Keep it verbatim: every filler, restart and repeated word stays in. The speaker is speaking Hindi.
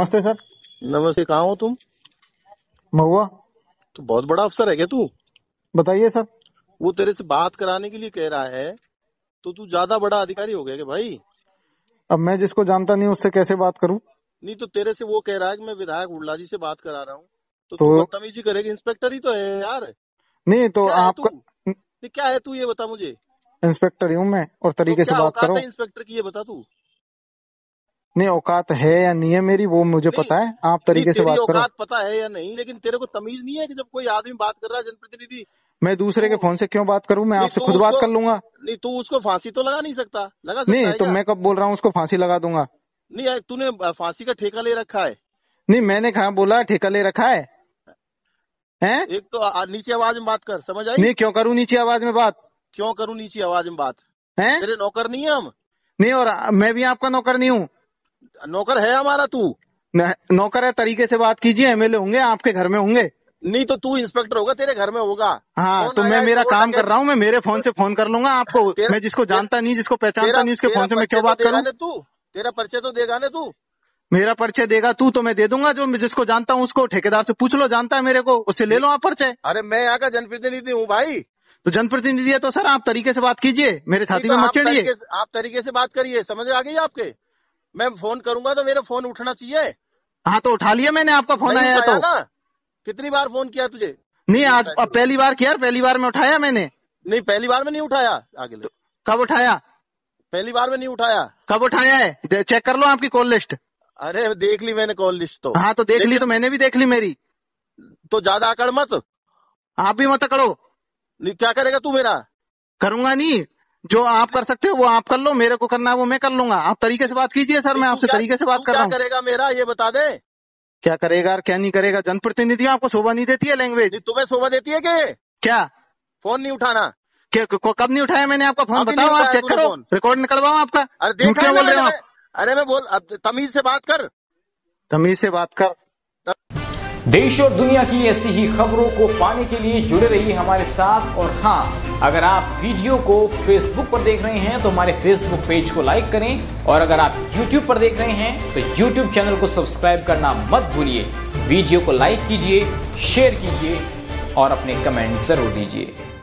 नमस्ते सर। नमस्ते। कहाँ हो तुम? महुआ। तो बहुत बड़ा अफसर है क्या तू? बताइए सर। वो तेरे से बात कराने के लिए कह रहा है, तो तू ज्यादा बड़ा अधिकारी हो गया क्या भाई? अब मैं जिसको जानता नहीं उससे कैसे बात करूं? नहीं तो तेरे से वो कह रहा है कि मैं विधायक उड़ला जी से बात करा रहा हूँ, तो तो तू बदतमीजी करेगा? इंस्पेक्टर ही तो है यार। नहीं तो क्या है तू? आपका नहीं, क्या है तू, ये बता मुझे। इंस्पेक्टर ही हूं मैं, और तो तरीके से क्या बात औकात करो। है इंस्पेक्टर की, ये बता तू। नहीं, औकात है या नहीं है मेरी वो मुझे नहीं पता है, आप नहीं, तरीके से तेरी बात करो। औकात पता है या नहीं, लेकिन तेरे को तमीज नहीं है कि जब कोई आदमी बात कर रहा है जनप्रतिनिधि, मैं दूसरे के तू फोन से क्यों बात करूं? मैं नहीं आपसे तू खुद बात उसको कर लूंगा। नहीं तू उसको फांसी तो लगा नहीं सकता? लगा सकता नहीं है तो क्या? मैं कब बोल रहा हूँ उसको फांसी लगा दूंगा? नहीं यार, तूने फांसी का ठेका ले रखा है। नहीं, मैंने कहा बोला ठेका ले रखा है हैं? एक तो आ- नीचे आवाज में बात कर, समझ आई? नहीं, क्यों करूं नीची आवाज में बात? क्यों करूं नीची आवाज में बात? हैं? तेरे नौकर नहीं है हम? नहीं, और मैं भी आपका नौकर नहीं हूँ। नौकर है हमारा तू? न- नौकर है, तरीके से बात कीजिए। एमएलए होंगे, आपके घर में होंगे। नहीं तो तू इंस्पेक्टर होगा, तेरे घर में होगा। हाँ, कौन तो आया मैं है, मेरा चोर काम कर डकैत? रहा हूँ, मैं मेरे फोन से फोन कर लूंगा आपको। तेरा मैं जिसको तेरा जानता नहीं, जिसको पहचानता तेरा नहीं, उसके तेरा फोन से मैं परिचय क्यों तो बात देगा करूँ? ना तू? तेरा परिचय तो देगा ना तू? मेरा परिचय देगा तू तो मैं दे दूंगा। जो मैं जिसको जानता हूँ उसको, ठेकेदार से पूछ लो, जानता है मेरे को, उससे ले लो आप परिचय। अरे मैं यहाँ का जनप्रतिनिधि हूँ भाई। तो जनप्रतिनिधि है तो सर आप तरीके से बात कीजिए, मेरे नहीं छाती तो में मत आप चढ़िए। तरीके से आप तरीके से बात करिए, समझ आ गई आपके? मैं फोन करूंगा तो मेरा फोन उठना चाहिए। हाँ, तो उठा लिया मैंने, आपका फोन नहीं आया है उठाया तो। ना? कितनी बार फोन किया तुझे? नहीं, आज अब पहली बार किया, पहली बार में उठाया मैंने। नहीं, पहली बार में नहीं उठाया। आगे ले। तो कब उठाया? पहली बार में नहीं उठाया। कब उठाया है? दे- चेक कर लो आपकी कॉल लिस्ट। अरे देख ली मैंने कॉल लिस्ट तो। हाँ, तो देख ली, लेकिन तो मैंने भी देख ली मेरी। तो ज्यादा अकड़ मत। आप भी मत करो। नहीं, क्या करेगा तू मेरा? करूंगा नहीं। जो आप कर सकते हो वो आप कर लो, मेरे को करना है वो मैं कर लूंगा। आप तरीके से बात कीजिए सर, नहीं, मैं तू आपसे क्या तरीके से तू बात कर क्या रहा हूँ। करेगा मेरा, ये बता दे। क्या करेगा और क्या नहीं करेगा? जनप्रतिनिधि आपको शोभा नहीं देती है लैंग्वेज? नहीं, तुम्हें शोभा देती है क्या? क्या? फोन नहीं उठाना। क्या को, कब नहीं उठाया मैंने आपका फोन? अभी नहीं बताओ, आप उठाया चेक तूने करो, फोन। रिकॉर्ड निकलवाओ आपका। अरे झूठ देखा है क्यों ना बोल रहे मैंने हो मैं, आप? अरे मैं बोल, अब तमीज से बात कर। तमीज से बात कर। देश और दुनिया की ऐसी ही खबरों को पाने के लिए जुड़े रहिए हमारे साथ। और हाँ, अगर आप वीडियो को फेसबुक पर देख रहे हैं तो हमारे फेसबुक पेज को लाइक करें, और अगर आप यूट्यूब पर देख रहे हैं तो यूट्यूब चैनल को सब्सक्राइब करना मत भूलिए। वीडियो को लाइक कीजिए, शेयर कीजिए और अपने कमेंट जरूर दीजिए।